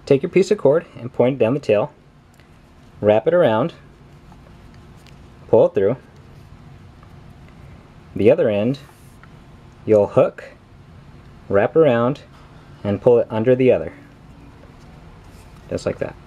take your piece of cord and point it down the tail, wrap it around, pull it through. The other end you'll hook, wrap around, and pull it under the other, just like that.